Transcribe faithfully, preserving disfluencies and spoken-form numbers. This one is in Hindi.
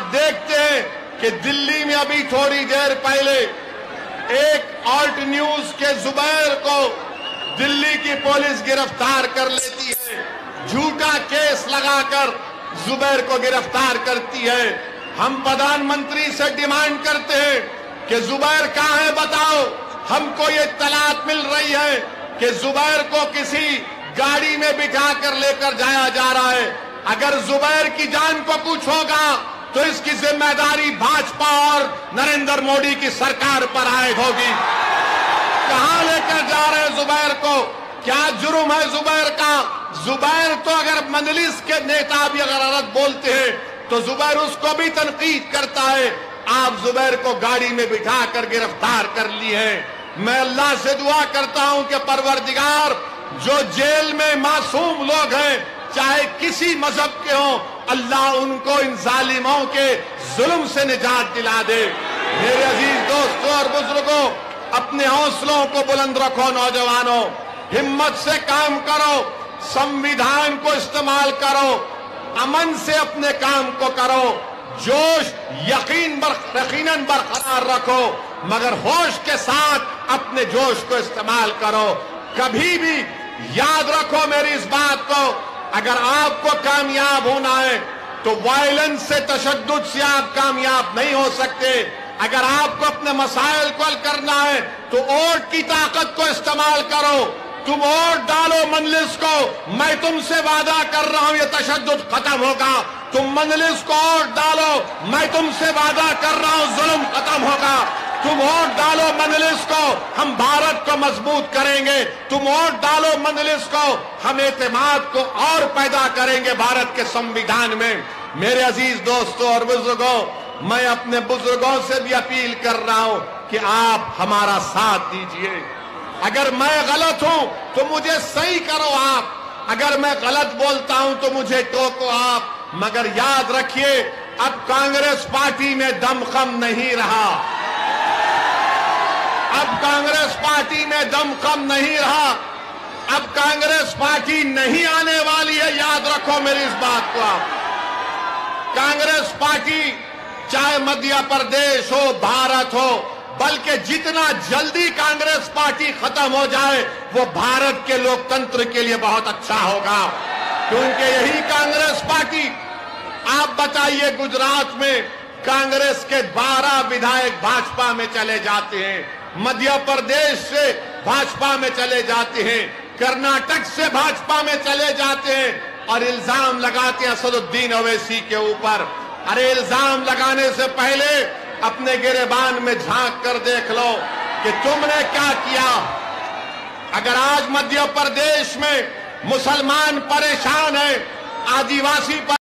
देखते हैं कि दिल्ली में अभी थोड़ी देर पहले एक ऑल्ट न्यूज के जुबैर को दिल्ली की पुलिस गिरफ्तार कर लेती है, झूठा केस लगाकर जुबैर को गिरफ्तार करती है। हम प्रधानमंत्री से डिमांड करते हैं कि जुबैर कहां है, बताओ। हमको ये इत्तलात मिल रही है कि जुबैर को किसी गाड़ी में बिठा कर लेकर जाया जा रहा है। अगर जुबैर की जान को कुछ होगा तो इसकी जिम्मेदारी भाजपा और नरेंद्र मोदी की सरकार पर आयद होगी। कहां लेकर जा रहे हैं जुबैर को? क्या जुर्म है जुबैर का? जुबैर तो अगर मजलिस के नेता भी अगर गलत बोलते हैं तो जुबैर उसको भी तनकीद करता है। आप जुबैर को गाड़ी में बिठा कर गिरफ्तार कर लिए हैं। मैं अल्लाह से दुआ करता हूं कि परवरदिगार, जो जेल में मासूम लोग हैं चाहे किसी मजहब के हों, अल्लाह उनको इन जालिमों के जुल्म से निजात दिला दे। मेरे अजीज दोस्तों और बुजुर्गों, अपने हौसलों को बुलंद रखो। नौजवानों, हिम्मत से काम करो, संविधान को इस्तेमाल करो, अमन से अपने काम को करो, जोश यकीन बर, यकीनन बरकरार रखो, मगर होश के साथ अपने जोश को इस्तेमाल करो। कभी भी याद रखो मेरी इस बात को, अगर आपको कामयाब होना है तो वायलेंस से, तशद्दुद से आप कामयाब नहीं हो सकते। अगर आपको अपने मसाइल को हल करना है तो वोट की ताकत को इस्तेमाल करो। तुम वोट डालो मजलिस को, मैं तुमसे वादा कर रहा हूं ये तशद्दुद खत्म होगा। तुम मजलिस को वोट डालो, मैं तुमसे वादा कर रहा हूं जुल्म खत्म होगा। तुम वोट डालो मजलिस को, हम भारत को मजबूत करेंगे। तुम वोट डालो मजलिस को, हम एतमाद को और पैदा करेंगे भारत के संविधान में। मेरे अजीज दोस्तों और बुजुर्गों, मैं अपने बुजुर्गों से भी अपील कर रहा हूं कि आप हमारा साथ दीजिए। अगर मैं गलत हूं तो मुझे सही करो आप, अगर मैं गलत बोलता हूं तो मुझे टोको आप, मगर याद रखिए अब कांग्रेस पार्टी में दमखम नहीं रहा। अब कांग्रेस पार्टी में दमखम नहीं रहा। अब कांग्रेस पार्टी नहीं आने वाली है, याद रखो मेरी इस बात को आप। कांग्रेस पार्टी चाहे मध्य प्रदेश हो, भारत हो, बल्कि जितना जल्दी कांग्रेस पार्टी खत्म हो जाए वो भारत के लोकतंत्र के लिए बहुत अच्छा होगा, क्योंकि यही कांग्रेस पार्टी, आप बताइए गुजरात में कांग्रेस के बारह विधायक भाजपा में चले जाते हैं, मध्य प्रदेश से भाजपा में चले जाते हैं, कर्नाटक से भाजपा में चले जाते हैं और इल्जाम लगाते हैं असदुद्दीन ओवैसी के ऊपर। अरे इल्जाम लगाने से पहले अपने गिरेबान में झांक कर देख लो कि तुमने क्या किया। अगर आज मध्य प्रदेश में मुसलमान परेशान है, आदिवासी